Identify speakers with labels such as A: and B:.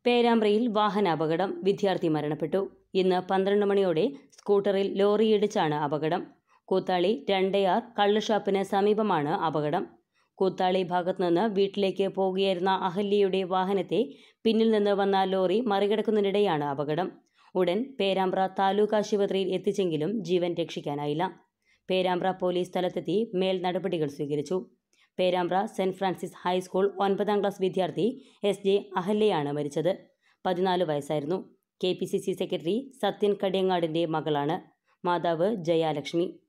A: പേരാമ്പ്രയിൽ വാഹനാപകടം, വിദ്യാർത്ഥി മരണപ്പെട്ടു. ഇന്ന് 12 മണിയോടെ സ്കൂട്ടറിൽ ലോറിയിടിച്ചാണ് അപകടം. കൂത്താളി 2R കള്ളുഷാപ്പിന് സമീപമാണ് അപകടം. കൂത്താളി ഭാഗത്തുനിന്ന് വീട്ടിലേക്ക് പോകുകയായിരുന്ന അഹല്യയുടെ വാഹനത്തെ പിന്നിൽ നിന്ന് വന്ന ലോറി മറികടക്കുന്നതിനിടെയാണ് അപകടം. ഉടൻ പേരാമ്പ്ര താലൂക്ക് ആശുപത്രിയിൽ എത്തിച്ചെങ്കിലും ജീവൻ രക്ഷിക്കാനായില്ല. പേരാമ്പ്ര പോലീസ് സ്ഥലത്തെത്തി മേൽ നടപടികൾ സ്വീകരിച്ചു. പേരാമ്പ്ര സെന്റ് ഫ്രാൻസിസ് ഹൈസ്കൂൾ 9ാം ക്ലാസ് വിദ്യാർത്ഥി SJ അഹല്യയാണ് മരിച്ചത്. 14 വയസ്സായിരുന്നു. KPCC സെക്രട്ടറി സത്യൻ കടിയങ്ങാടിന്റെ മകളാണ്. മാതാവ് ജയാലക്ഷ്മി.